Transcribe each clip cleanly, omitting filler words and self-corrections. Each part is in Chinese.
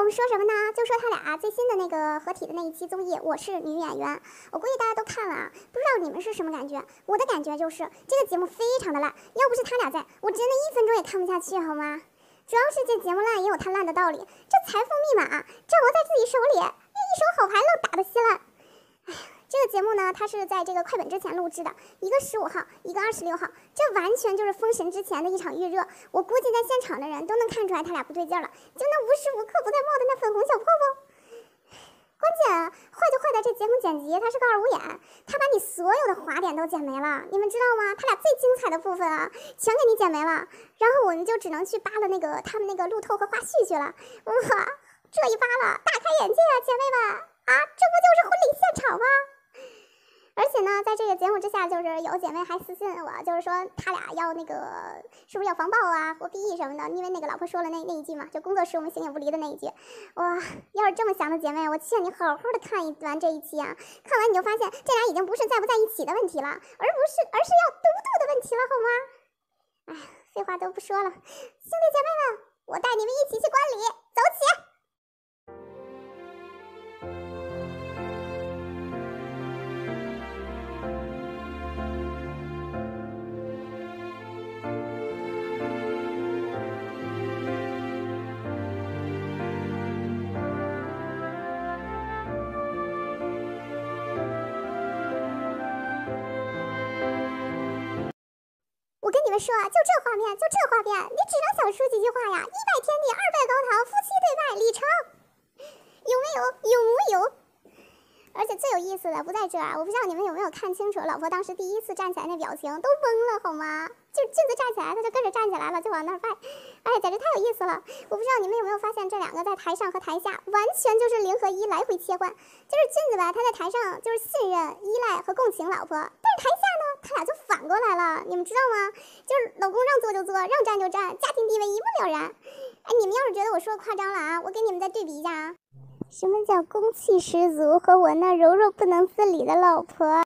目说什么呢？就说他俩最新的那个合体的那一期综艺《我是女演员》，我估计大家都看了啊，不知道你们是什么感觉？我的感觉就是这个节目非常的烂，要不是他俩在，我真的1分钟也看不下去，好吗？主要是这节目烂也有它烂的道理，这财富密码掌握在自己手里，一手好牌愣打得稀烂。哎呀，这个节目呢，它是在这个快本之前录制的，一个15号，一个26号，这完全就是封神之前的一场预热。我估计在现场的人都能看出来他俩不对劲了，就那无时无刻不在冒的那粉红小泡泡。关键坏就坏在这节目剪辑，它是个2无眼，他把你所有的滑点都剪没了，你们知道吗？他俩最精彩的部分全给你剪没了，然后我们就只能去扒了他们那个路透和花絮去了。哇，这一扒了，大开眼界啊，姐妹们这不就是婚礼现场吗？而且呢，在这个节目之下，就是有姐妹还私信我，就是说他俩要那个是不是要防爆或逼什么的，因为那个老婆说了那一句嘛，就工作时我们形影不离的那一句。哇，要是这么想的姐妹，我劝你好好的看完这一期看完你就发现这俩已经不是在不在一起的问题了，而是要独独的问题了，好吗？哎，废话都不说了，兄弟姐妹们，我带你们一起去观礼，走起！我跟你们说就这画面，你只能想说几句话呀：100天地，200高堂，夫妻对拜，礼成。有没有？有木有？而且最有意思的不在这儿，我不知道你们有没有看清楚，老婆当时第一次站起来那表情都懵了，好吗？就镜子站起来，他就跟着站起来了，就往那儿拜。哎，简直太有意思了！我不知道你们有没有发现，这两个在台上和台下完全就是0和1来回切换。就是君子吧，他在台上就是信任、依赖和共情老婆，但是台下呢，他俩就反过来了，你们知道吗？就是老公让做就做，让站就站，家庭地位一目了然。哎，你们要是觉得我说的夸张了我给你们再对比一下什么叫公气十足和我那柔弱不能自理的老婆？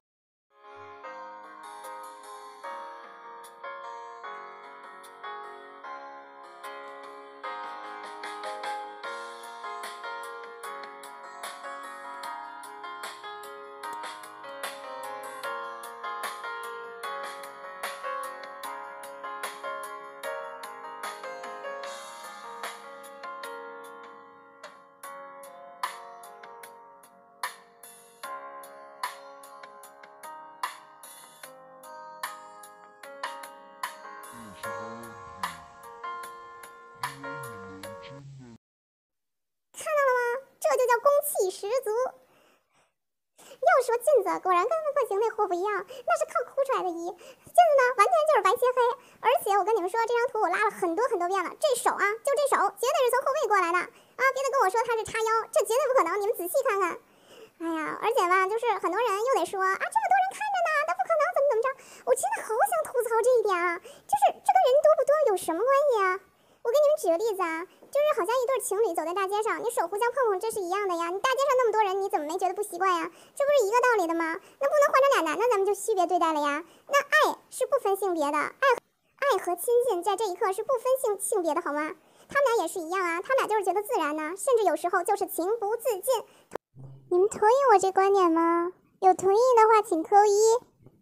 看到了吗？这就叫公气十足。要说镜子果然跟外形那货不一样，那是靠哭出来的一。镜子呢，完全就是白切黑。而且我跟你们说，这张图我拉了很多遍了，这手就这手，绝对是从后背过来的别得跟我说他是叉腰，这绝对不可能，你们仔细看看。哎呀，而且吧，就是很多人又得说这么多人看着呢，那不可能，怎么着？我真的好想吐槽这一点就是这跟人多不多有什么关系我给你们举个例子就是好像一对情侣走在大街上，你手互相碰碰，这是一样的呀。你大街上那么多人，你怎么没觉得不习惯呀？这不是一个道理的吗？那不能换成俩男的，咱们就区别对待了呀。那爱是不分性别的，爱和亲近在这一刻是不分性别的，好吗？他们俩也是一样他们俩就是觉得自然甚至有时候就是情不自禁。你们同意我这观点吗？有同意的话请扣1。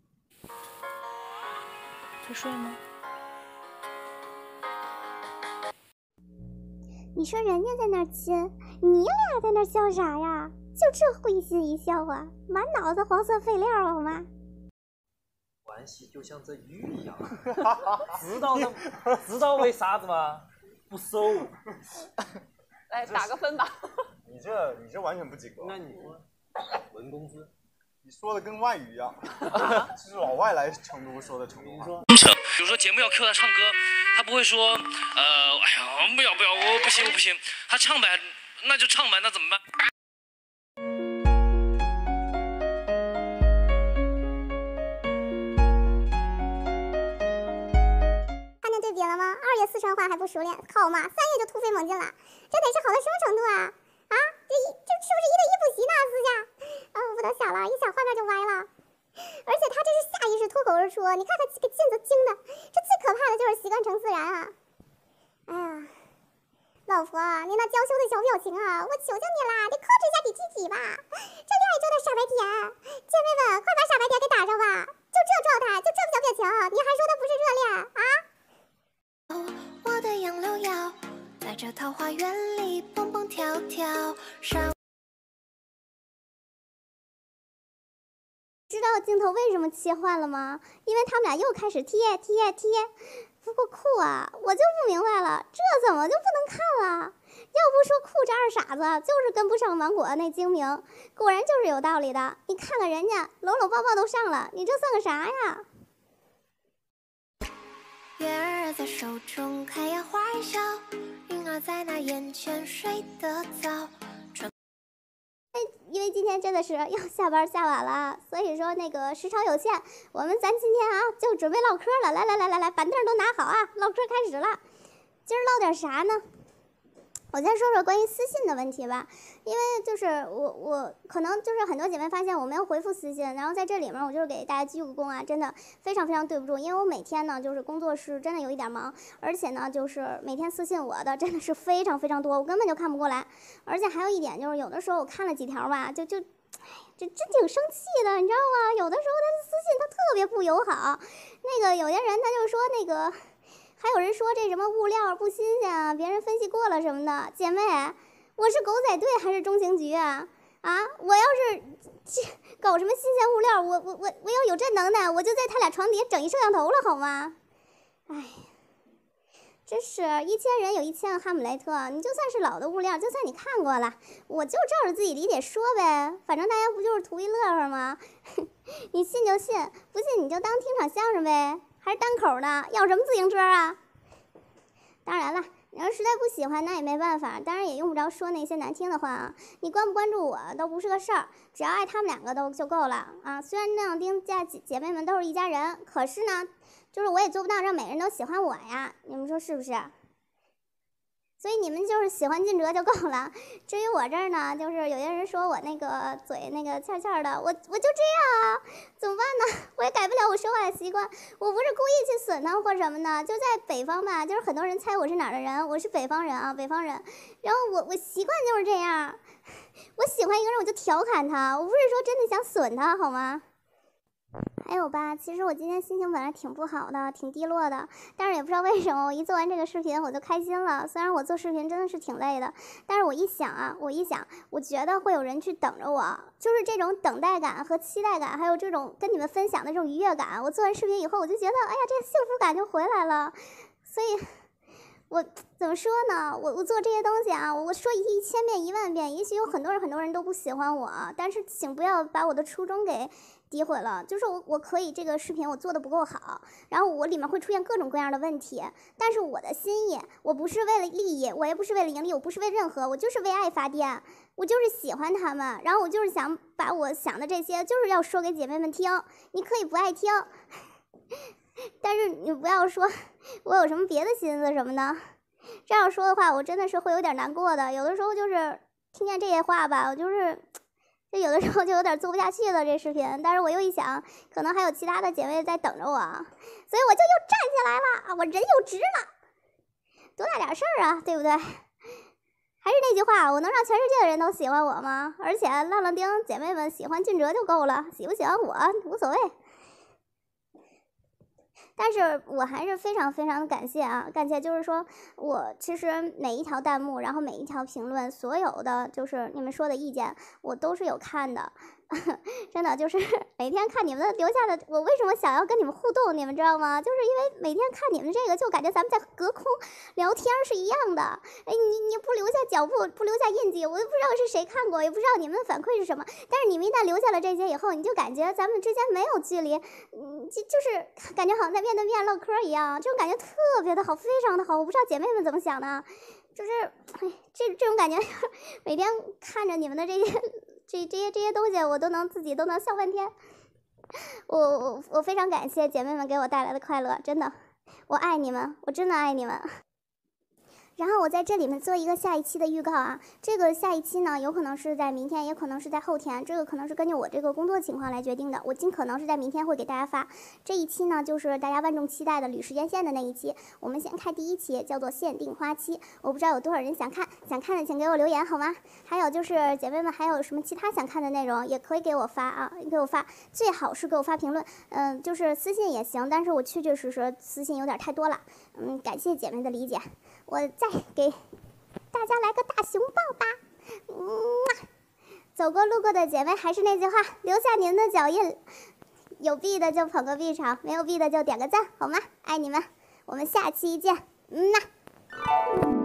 在睡吗？ 你说人家在那儿亲，你俩在那儿笑啥呀？就这会心一笑满脑子黄色废料好吗？ 关系就像这鱼一样，知道为啥子吗？不熟。 来打个分吧。 你这完全不及格。 那你说文工资？ 你说的跟外语一样，这是老外来成都说的成都话。 比如说节目要 Q 他唱歌，他不会说哎呀不要，我不行，他唱呗，那就唱呗，那怎么办？ 看见对比了吗？2月四川话还不熟练，好嘛，3月就突飞猛进了，这得是好到什么程度这是不是1对1补习呢？私下我不能想了，一想画面就歪了。而且他这是下意识脱口而出，你看他这个镜子精的，这最可怕的就是习惯成自然哎呀， 老婆，你那娇羞的小表情啊，我求求你啦，得克制一下你自己吧。这恋爱中的傻白甜，姐妹们，快把傻白甜给打上吧！就这状态，就这个小表情，你还说它不是热恋啊？ 我的杨柳腰，在这桃花源里蹦蹦跳跳。 知道镜头为什么切换了吗？因为他们俩又开始贴。不过酷啊，我就不明白了，这怎么就不能看了？要不说酷这二傻子就是跟不上芒果那精明，果然就是有道理的。你看看人家搂搂抱抱都上了，你这算个啥呀？ 月儿在手中开呀花儿笑，云儿在那眼前睡得早。 因为今天真的是要下班下晚了，所以说那个时长有限，咱今天啊就准备唠嗑了。来，板凳都拿好啊，唠嗑开始了。今儿唠点啥呢？我先说说关于私信的问题吧，因为就是我可能就是很多姐妹发现我没有回复私信，然后在这里面我就是给大家鞠个躬啊，真的非常对不住，因为我每天呢就是工作室真的有一点忙，而且呢就是每天私信我的真的是非常多，我根本就看不过来，而且还有一点就是有的时候我看了几条吧，就真挺生气的，你知道吗？有的时候他的私信他特别不友好，那个有些人他就说那个。还有人说这什么物料不新鲜啊，别人分析过了什么的。姐妹，我是狗仔队还是中情局啊？我要是搞什么新鲜物料，我要有这能耐，我就在他俩床底下整一摄像头了，好吗？哎，真是1000人有1000个哈姆雷特，你就算是老的物料，就算你看过了，我就照着自己理解说呗，反正大家不就是图一乐呵吗？你信就信，不信你就当听场相声呗。还是单口的，要什么自行车啊？当然了，你要实在不喜欢，那也没办法，当然也用不着说那些难听的话啊。你关不关注我都不是个事儿，只要爱他们两个就够了啊。虽然那样丁家姐妹们都是一家人，可是呢，就是我也做不到让每个人都喜欢我呀。你们说是不是？所以你们就是喜欢靳哲就够了。至于我这儿呢，就是有些人说我那个嘴那个欠的，我就这样啊，怎么办呢？我也改不了我说话的习惯。我不是故意去损他或什么的，就在北方吧，就是很多人猜我是哪儿的人，我是北方人啊，北方人。然后我习惯就是这样，我喜欢一个人我就调侃他，我不是说真的想损他，好吗？还有吧，其实我今天心情本来挺不好的，挺低落的，但是也不知道为什么，我一做完这个视频我就开心了。虽然我做视频真的是挺累的，但是我一想，我觉得会有人去等着我，就是这种等待感和期待感，还有这种跟你们分享的这种愉悦感。我做完视频以后，我就觉得，哎呀，这个幸福感就回来了。所以，我怎么说呢？我做这些东西啊，我说1000遍10000遍，也许有很多人都不喜欢我，但是请不要把我的初衷给诋毁了。就是我可以这个视频我做的不够好，然后我里面会出现各种各样的问题，但是我的心意，我不是为了利益，我也不是为了盈利，我不是为任何，我就是为爱发电，我就是喜欢他们，然后我就是想把我想的这些就是要说给姐妹们听，你可以不爱听，但是你不要说我有什么别的心思什么的，这样说的话我真的是会有点难过的。有的时候就是听见这些话吧，我就有的时候就有点做不下去了这视频，但是我又一想，可能还有其他的姐妹在等着我，所以我就又站起来了，我人又直了，多大点事儿啊，对不对？还是那句话，我能让全世界的人都喜欢我吗？而且浪浪丁姐妹们喜欢靳哲就够了，喜不喜欢我无所谓。但是我还是非常的感谢啊，感谢就是说我其实每一条弹幕，然后每一条评论，所有的就是你们说的意见，我都是有看的。真的就是每天看你们的留下的，我为什么想要跟你们互动，你们知道吗？就是因为每天看你们这个，就感觉咱们在隔空聊天是一样的。哎，你不留下脚步，不留下印记，我都不知道是谁看过，也不知道你们的反馈是什么。但是你们一旦留下了这些以后，你就感觉咱们之间没有距离，就是感觉好像在面对面唠嗑一样，这种感觉特别的好，非常的好。我不知道姐妹们怎么想的，就是这种感觉，每天看着你们的这些东西，我自己都能笑半天。我非常感谢姐妹们给我带来的快乐，真的，我爱你们，我真的爱你们。 然后我在这里面做一个下一期的预告啊，这个下一期呢，有可能是在明天，也可能是在后天，这个可能是根据我这个工作情况来决定的。我尽可能是在明天会给大家发。这一期呢，就是大家万众期待的捋时间线的那一期。我们先看第一期，叫做限定花期。我不知道有多少人想看，想看的请给我留言好吗？还有就是姐妹们还有什么其他想看的内容，也可以给我发啊，给我发，最好是给我发评论，就是私信也行，但是我确确实实私信有点太多了，感谢姐妹的理解。我再给大家来个大熊抱吧，走过路过的姐妹，还是那句话，留下您的脚印，有币的就捧个币场，没有币的就点个赞，好吗？爱你们，我们下期见，